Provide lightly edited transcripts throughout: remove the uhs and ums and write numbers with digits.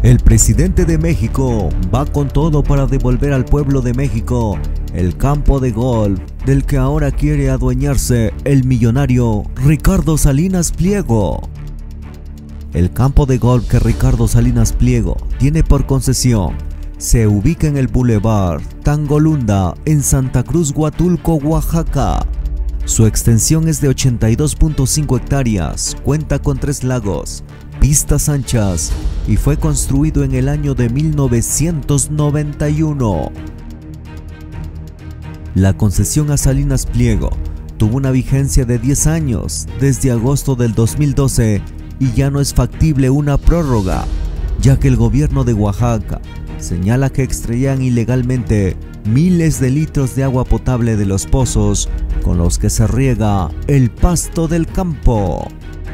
El presidente de México va con todo para devolver al pueblo de México el campo de golf del que ahora quiere adueñarse el millonario Ricardo Salinas Pliego. El campo de golf que Ricardo Salinas Pliego tiene por concesión se ubica en el Boulevard Tangolunda en Santa Cruz, Huatulco, Oaxaca. Su extensión es de 82.5 hectáreas, cuenta con 3 lagos, pistas anchas y fue construido en el año de 1991. La concesión a Salinas Pliego tuvo una vigencia de 10 años desde agosto del 2012 y ya no es factible una prórroga, ya que el gobierno de Oaxaca señala que extraían ilegalmente miles de litros de agua potable de los pozos con los que se riega el pasto del campo.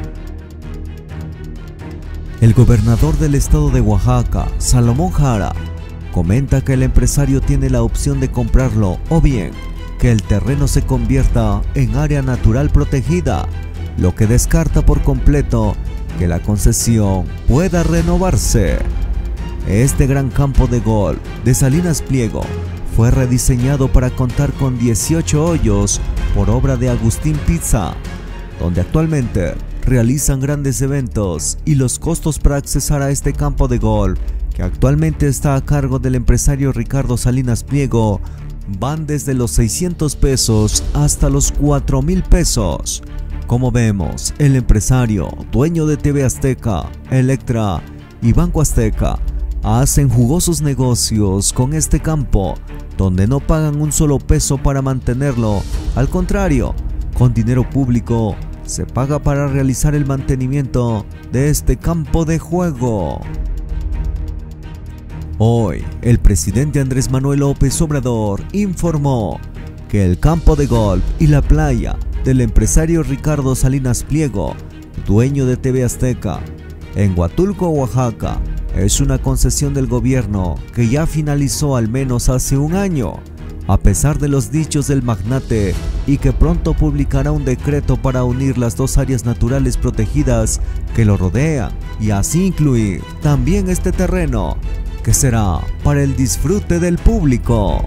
El gobernador del estado de Oaxaca, Salomón Jara, comenta que el empresario tiene la opción de comprarlo o bien que el terreno se convierta en área natural protegida, lo que descarta por completo que la concesión pueda renovarse. Este gran campo de golf de Salinas Pliego fue rediseñado para contar con 18 hoyos por obra de Agustín Pizza, donde actualmente realizan grandes eventos, y los costos para accesar a este campo de golf, que actualmente está a cargo del empresario Ricardo Salinas Pliego, van desde los 600 pesos hasta los 4,000 pesos. Como vemos, el empresario, dueño de TV Azteca, Electra y Banco Azteca, hacen jugosos negocios con este campo, donde no pagan un solo peso para mantenerlo. Al contrario, con dinero público se paga para realizar el mantenimiento de este campo de juego. Hoy, el presidente Andrés Manuel López Obrador informó que el campo de golf y la playa del empresario Ricardo Salinas Pliego, dueño de TV Azteca, en Huatulco, Oaxaca, es una concesión del gobierno que ya finalizó al menos hace un año, a pesar de los dichos del magnate, y que pronto publicará un decreto para unir las dos áreas naturales protegidas que lo rodean y así incluir también este terreno, que será para el disfrute del público.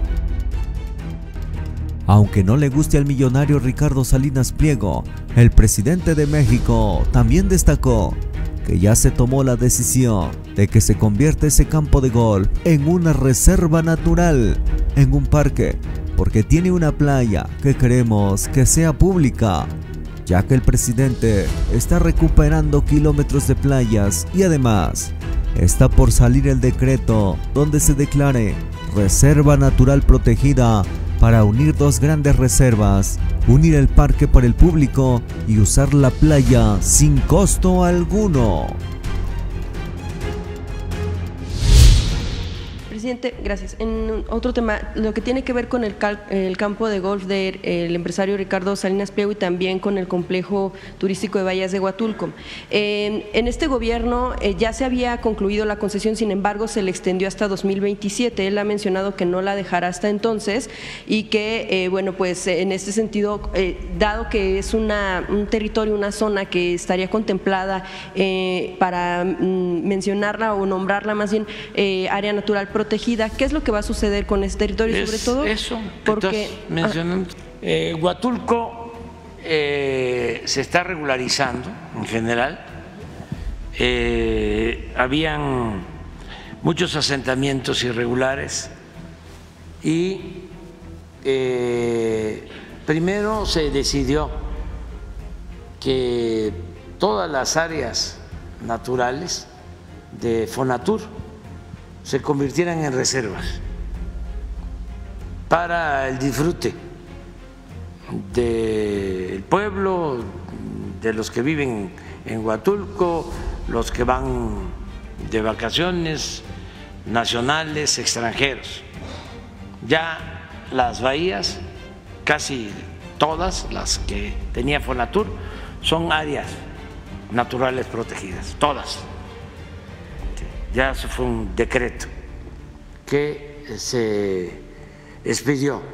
Aunque no le guste al millonario Ricardo Salinas Pliego, el presidente de México también destacó que ya se tomó la decisión de que se convierta ese campo de golf en una reserva natural, en un parque, porque tiene una playa que queremos que sea pública, ya que el presidente está recuperando kilómetros de playas y además está por salir el decreto donde se declare reserva natural protegida para unir dos grandes reservas, unir el parque para el público y usar la playa sin costo alguno. Presidente, gracias. En otro tema, lo que tiene que ver con el campo de golf del empresario Ricardo Salinas Pliego y también con el complejo turístico de Bahías de Huatulco. En este gobierno ya se había concluido la concesión, sin embargo se le extendió hasta 2027. Él ha mencionado que no la dejará hasta entonces y que, bueno, pues en este sentido, dado que es un territorio, una zona que estaría contemplada para mencionarla o nombrarla más bien área natural protegida, ¿qué es lo que va a suceder con este territorio? Sobre todo eso porque estás mencionando. Huatulco se está regularizando en general. Habían muchos asentamientos irregulares y primero se decidió que todas las áreas naturales de Fonatur se convirtieran en reservas para el disfrute del pueblo, de los que viven en Huatulco, los que van de vacaciones, nacionales, extranjeros. Ya las bahías, casi todas las que tenía Fonatur, son áreas naturales protegidas, todas. Ya se fue un decreto que se expidió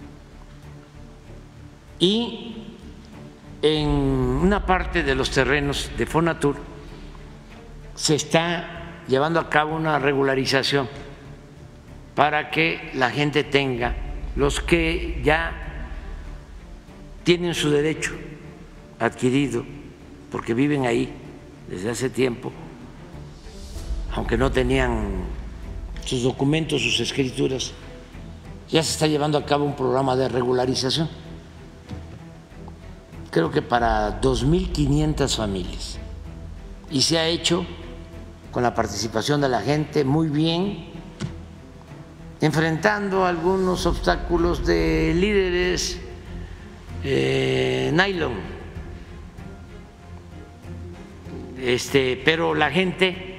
y en una parte de los terrenos de Fonatur se está llevando a cabo una regularización para que la gente tenga, los que ya tienen su derecho adquirido, porque viven ahí desde hace tiempo, aunque no tenían sus documentos, sus escrituras, ya se está llevando a cabo un programa de regularización, creo que para 2.500 familias, y se ha hecho con la participación de la gente muy bien, enfrentando algunos obstáculos de líderes nylon, pero la gente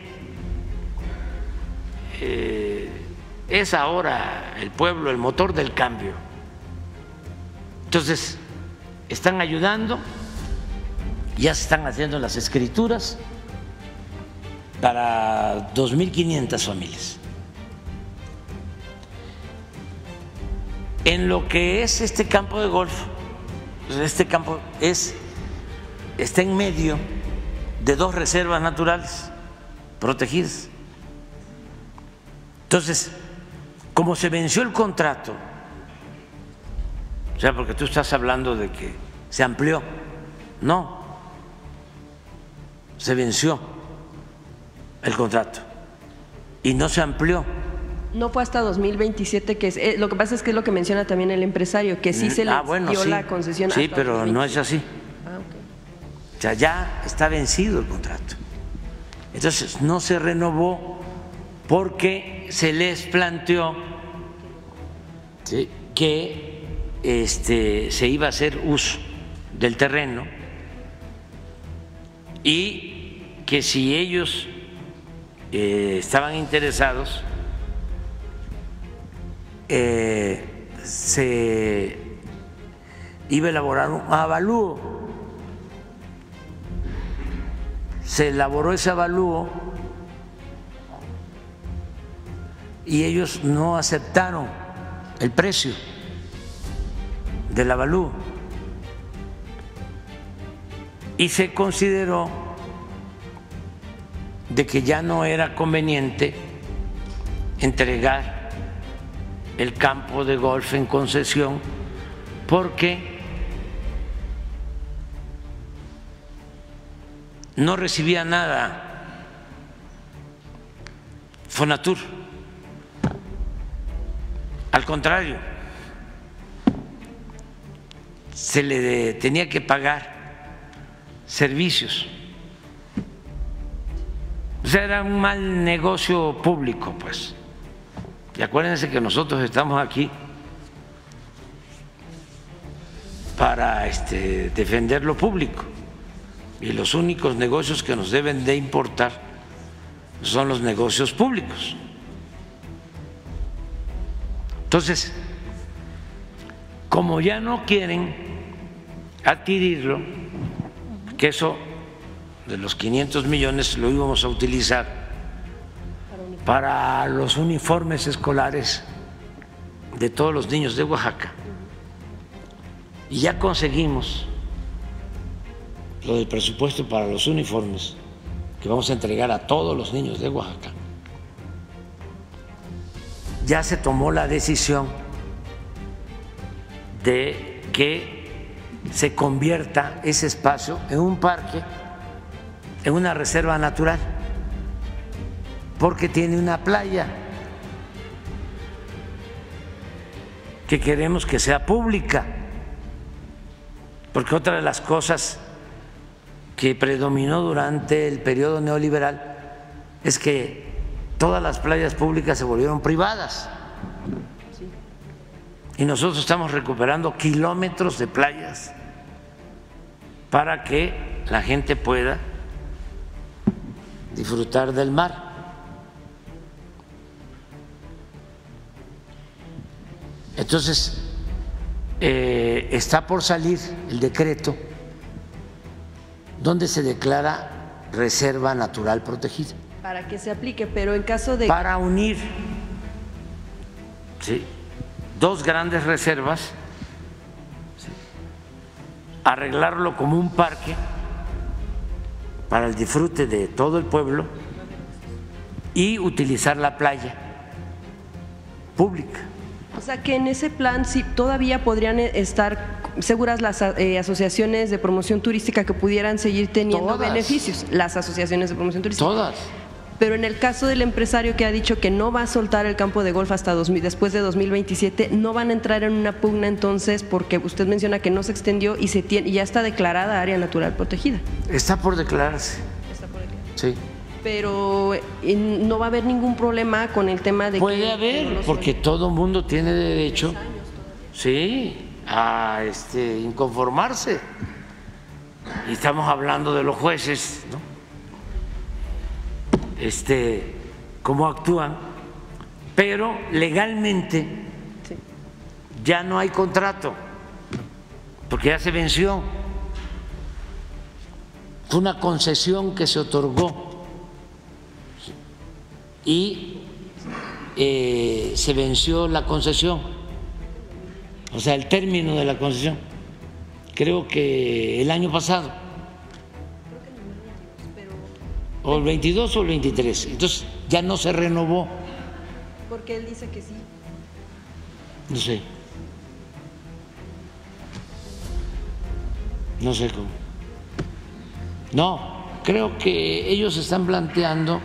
es ahora el pueblo, el motor del cambio. Entonces, están ayudando, ya se están haciendo las escrituras para 2.500 familias. En lo que es este campo de golf, este campo está en medio de dos reservas naturales protegidas. Entonces, como se venció el contrato, o sea, porque tú estás hablando de que se amplió, no, se venció el contrato y no se amplió. No fue hasta 2027 que lo que pasa es que es lo que menciona también el empresario, que sí se le dio la concesión. Sí, pero 2027. No es así. Okay. O sea, ya está vencido el contrato. Entonces no se renovó porque se les planteó que se iba a hacer uso del terreno y que si ellos estaban interesados, se iba a elaborar un avalúo. Se elaboró ese avalúo y ellos no aceptaron el precio del avalúo y se consideró de que ya no era conveniente entregar el campo de golf en concesión porque no recibía nada Fonatur, al contrario, se le tenía que pagar servicios. O sea, era un mal negocio público, pues. Y acuérdense que nosotros estamos aquí para defender lo público y los únicos negocios que nos deben de importar son los negocios públicos. Entonces, como ya no quieren adquirirlo, que eso de los 500 millones lo íbamos a utilizar para los uniformes escolares de todos los niños de Oaxaca, y ya conseguimos lo del presupuesto para los uniformes que vamos a entregar a todos los niños de Oaxaca, ya se tomó la decisión de que se convierta ese espacio en un parque, en una reserva natural, porque tiene una playa que queremos que sea pública, porque otra de las cosas que predominó durante el periodo neoliberal es que todas las playas públicas se volvieron privadas y nosotros estamos recuperando kilómetros de playas para que la gente pueda disfrutar del mar. Entonces, está por salir el decreto donde se declara reserva natural protegida. Para que se aplique, pero en caso de… Para unir, ¿sí?, dos grandes reservas, ¿sí?, arreglarlo como un parque para el disfrute de todo el pueblo y utilizar la playa pública. O sea que en ese plan sí todavía podrían estar seguras las asociaciones de promoción turística que pudieran seguir teniendo Todas. Beneficios, las asociaciones de promoción turística. Todas. Pero en el caso del empresario que ha dicho que no va a soltar el campo de golf hasta después de 2027, no van a entrar en una pugna entonces, porque usted menciona que no se extendió y ya está declarada área natural protegida. Está por declararse. Está por declarar. Sí. Pero no va a haber ningún problema con el tema de Puede que haber, no porque todo mundo tiene derecho, sí, a inconformarse. Y estamos hablando de los jueces, ¿no? Cómo actúan, pero legalmente Sí. ya no hay contrato, porque ya se venció. Fue una concesión que se otorgó y se venció la concesión, o sea, el término de la concesión, creo que el año pasado, o el 22 o el 23, entonces ya no se renovó. Porque él dice que sí. No sé. No sé cómo. No, creo que ellos están planteando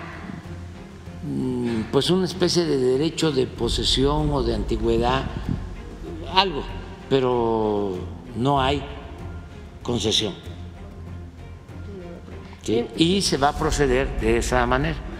pues una especie de derecho de posesión o de antigüedad, algo, pero no hay concesión. ¿Sí? Y se va a proceder de esa manera.